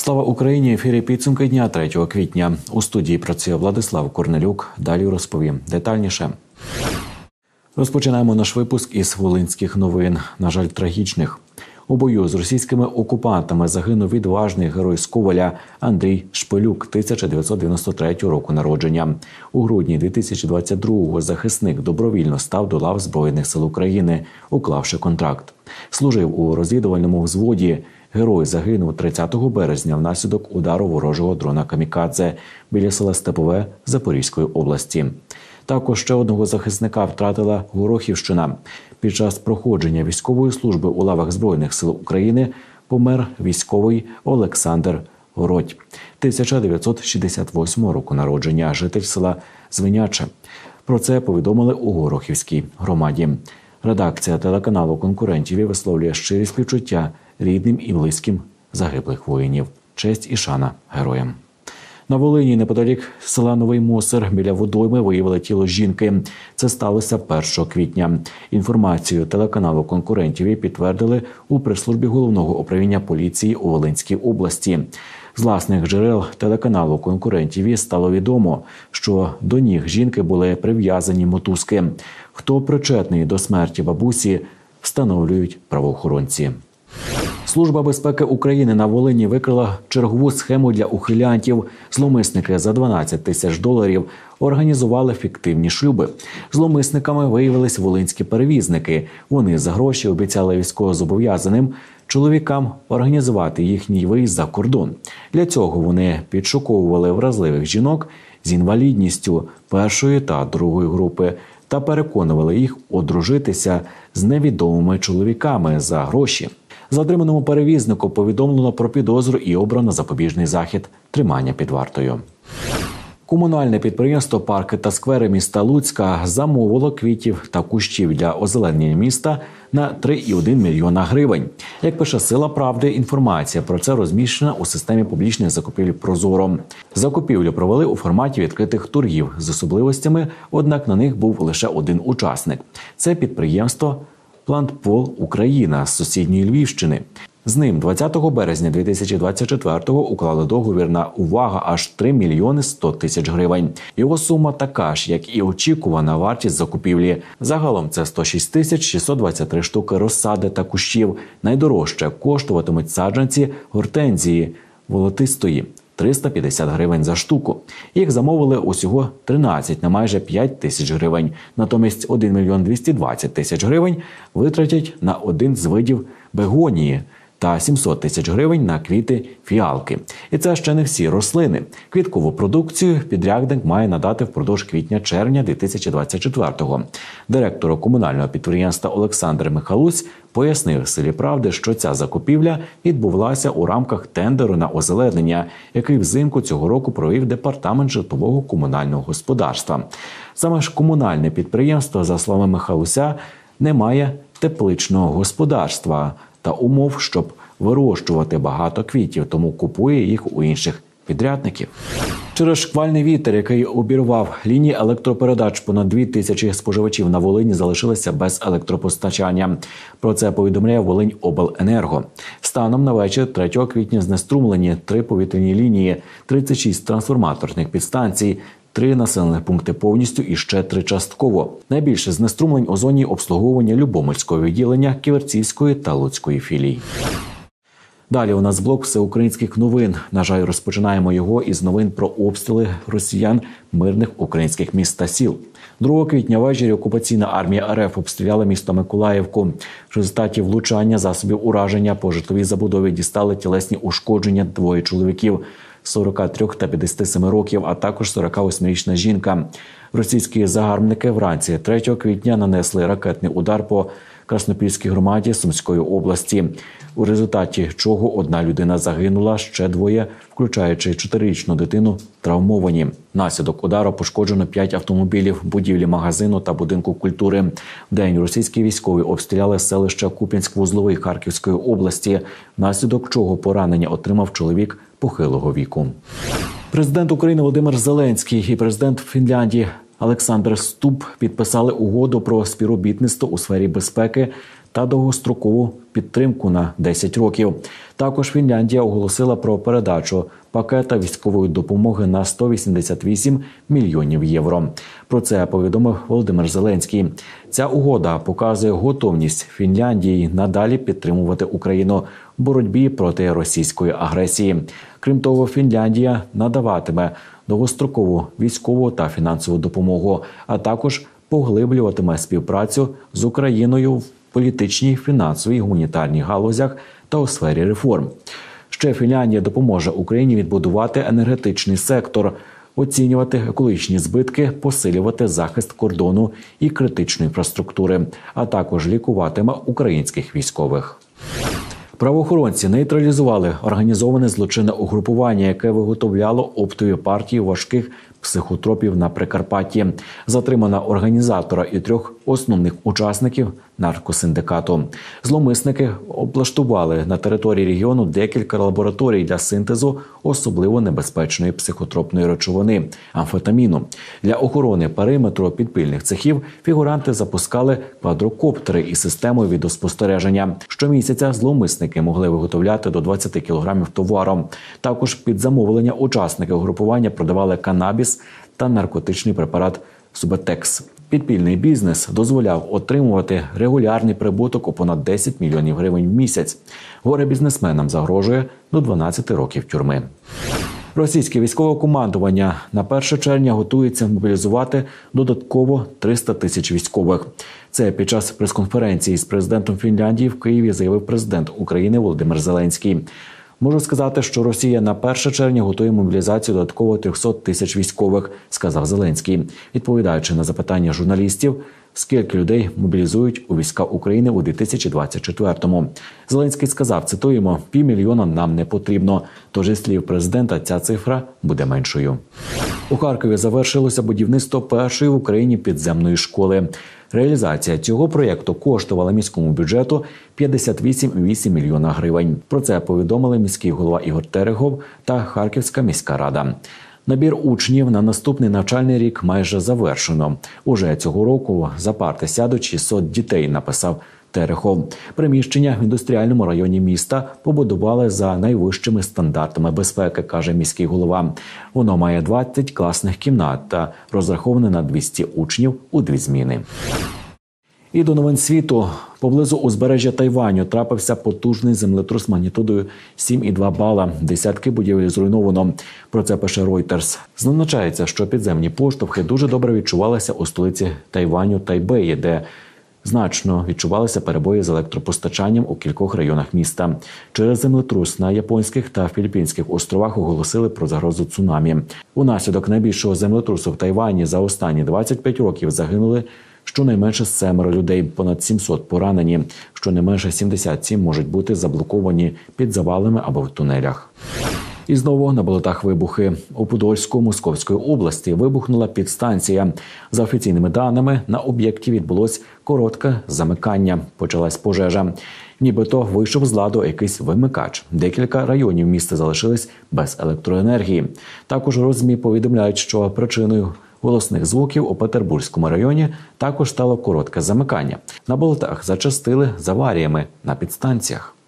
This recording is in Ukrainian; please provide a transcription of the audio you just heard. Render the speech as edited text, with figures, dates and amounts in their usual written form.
Слава Україні! В ефірі підсумки дня 3 квітня. У студії працює Владислав Корнелюк. Далі розповім детальніше. Розпочинаємо наш випуск із волинських новин, на жаль, трагічних. У бою з російськими окупантами загинув відважний герой з Ковеля Андрій Шпилюк, 1993 року народження. У грудні 2022-го захисник добровільно став до лав Збройних сил України, уклавши контракт. Служив у розвідувальному взводі. Герой загинув 30 березня внаслідок удару ворожого дрона «Камікадзе» біля села Степове Запорізької області. Також ще одного захисника втратила Горохівщина. Під час проходження військової служби у лавах Збройних сил України помер військовий Олександр Городь, 1968 року народження, житель села Звиняче. Про це повідомили у Горохівській громаді. Редакція телеканалу «Конкурентів» висловлює щирі співчуття рідним і близьким загиблих воїнів. Честь і шана героям. На Волині, неподалік села Новий Мосир, біля водойми виявили тіло жінки. Це сталося 1 квітня. Інформацію телеканалу «Конкурентів» підтвердили у прес-службі Головного управління поліції у Волинській області. З власних джерел телеканалу «Конкурентів» стало відомо, що до ніг жінки були прив'язані мотузки. Хто причетний до смерті бабусі, встановлюють правоохоронці. Служба безпеки України на Волині викрила чергову схему для ухилянтів. Зловмисники за $12 000 організували фіктивні шлюби. Зловмисниками виявились волинські перевізники. Вони за гроші обіцяли військовозобов'язаним чоловікам організувати їхній виїзд за кордон. Для цього вони підшуковували вразливих жінок з інвалідністю першої та другої групи та переконували їх одружитися з невідомими чоловіками за гроші. Затриманому перевізнику повідомлено про підозру і обрано запобіжний захід – тримання під вартою. Комунальне підприємство «Парки та сквери» міста Луцька замовило квітів та кущів для озеленення міста на 3,1 мільйона гривень. Як пише «Сила правди», інформація про це розміщена у системі публічних закупівель «Прозоро». Закупівлю провели у форматі відкритих торгів з особливостями, однак на них був лише один учасник. Це підприємство «Плантпол Україна» з сусідньої Львівщини. З ним 20 березня 2024-го уклали договір на, увага, аж 3 мільйони 100 тисяч гривень. Його сума така ж, як і очікувана вартість закупівлі. Загалом це 106 тисяч 623 штуки розсади та кущів. Найдорожче коштуватимуть саджанці гортензії волотистої – 350 гривень за штуку. Їх замовили усього 13 на майже 5 тисяч гривень. Натомість 1 мільйон 220 тисяч гривень витратять на один з видів бегонії та 700 тисяч гривень на квіти фіалки. І це ще не всі рослини. Квіткову продукцію підрядник має надати впродовж квітня-червня 2024-го. Директор комунального підприємства Олександр Михалусь пояснив «Силі правди», що ця закупівля відбувалася у рамках тендеру на озеленення, який взимку цього року провів департамент житлового комунального господарства. Саме ж комунальне підприємство, за словами Михалуся, не має тепличного господарства та умов, щоб вирощувати багато квітів, тому купує їх у інших підрядників. Через шквальний вітер, який обірвав лінії електропередач, понад 2000 споживачів на Волині залишилися без електропостачання. Про це повідомляє Волиньобленерго. Станом на вечір 3 квітня знеструмлені 3 повітряні лінії, 36 трансформаторних підстанцій, 3 населених пункти повністю і ще 3 частково. Найбільше знеструмлень у зоні обслуговування Любомльського відділення, Ківерцівської та Луцької філій. Далі у нас блок всеукраїнських новин. На жаль, розпочинаємо його із новин про обстріли росіян мирних українських міст та сіл. 2 квітня ввечері окупаційна армія РФ обстріляла місто Миколаївку. В результаті влучання засобів ураження по житловій забудові дістали тілесні ушкодження 2 чоловіків – 43 та 57 років, а також 48-річна жінка. Російські загарбники вранці 3 квітня нанесли ракетний удар по Краснопільській громаді Сумської області, у результаті чого 1 людина загинула, ще 2, включаючи 4-річну дитину, травмовані. Внаслідок удару пошкоджено 5 автомобілів, будівлі магазину та будинку культури. Вдень російські військові обстріляли селище Куп'янськ-Вузловий Харківської області, внаслідок чого поранення отримав чоловік похилого віку. Президент України Володимир Зеленський і президент Фінляндії Олександр Стуб підписали угоду про співробітництво у сфері безпеки та довгострокову підтримку на 10 років. Також Фінляндія оголосила про передачу пакета військової допомоги на 188 мільйонів євро. Про це повідомив Володимир Зеленський. Ця угода показує готовність Фінляндії надалі підтримувати Україну в боротьбі проти російської агресії. Крім того, Фінляндія надаватиме довгострокову військову та фінансову допомогу, а також поглиблюватиме співпрацю з Україною в політичній, фінансовій, гуманітарній галузях та у сфері реформ. Ще Фінляндія допоможе Україні відбудувати енергетичний сектор, оцінювати екологічні збитки, посилювати захист кордону і критичної інфраструктури, а також лікуватиме українських військових. Правоохоронці нейтралізували організоване злочинне угрупування, яке виготовляло оптові партії важких психотропів на Прикарпатті. Затримано організатора і 3 основних учасників наркосиндикату. Зловмисники облаштували на території регіону декілька лабораторій для синтезу особливо небезпечної психотропної речовини – амфетаміну. Для охорони периметру підпільних цехів фігуранти запускали квадрокоптери із системою відеоспостереження. Щомісяця зловмисники могли виготовляти до 20 кілограмів товару. Також під замовлення учасники угрупування продавали канабіс та наркотичний препарат Субетекс. Підпільний бізнес дозволяв отримувати регулярний прибуток у понад 10 мільйонів гривень в місяць. Горе-бізнесменам загрожує до 12 років тюрми. Російське військове командування на 1 червня готується мобілізувати додатково 300 тисяч військових. Це під час прес-конференції з президентом Фінляндії в Києві заявив президент України Володимир Зеленський. Можу сказати, що Росія на 1 червня готує мобілізацію додатково 300 тисяч військових, сказав Зеленський, відповідаючи на запитання журналістів, скільки людей мобілізують у війська України у 2024-му. Зеленський сказав, цитуємо, «500 000 нам не потрібно». Тож, із слів президента, ця цифра буде меншою. У Харкові завершилося будівництво першої в Україні підземної школи. Реалізація цього проєкту коштувала міському бюджету 58,8 мільйона гривень. Про це повідомили міський голова Ігор Терехов та Харківська міська рада. Набір учнів на наступний навчальний рік майже завершено. Уже цього року за парти сядуть 600 дітей, написав Терехов. Приміщення в індустріальному районі міста побудували за найвищими стандартами безпеки, каже міський голова. Воно має 20 класних кімнат та розраховане на 200 учнів у 2 зміни. І до новин світу. Поблизу узбережжя Тайваню трапився потужний землетрус магнітудою 7,2 бала. Десятки будівель зруйновано. Про це пише Reuters. Зазначається, що підземні поштовхи дуже добре відчувалися у столиці Тайваню Тайбеї, де значно відчувалися перебої з електропостачанням у кількох районах міста. Через землетрус на японських та філіппінських островах оголосили про загрозу цунамі. Унаслідок найбільшого землетрусу в Тайвані за останні 25 років загинули щонайменше 7 людей, понад 700 поранені, щонайменше 77 можуть бути заблоковані під завалами або в тунелях. І знову на болотах вибухи. У Подольську Московської області вибухнула підстанція. За офіційними даними, на об'єкті відбулось коротке замикання. Почалась пожежа. Нібито вийшов з ладу якийсь вимикач. Декілька районів міста залишились без електроенергії. Також ЗМІ повідомляють, що причиною голосних звуків у Петербурзькому районі також стало коротке замикання. На болотах зачастили з аваріями на підстанціях.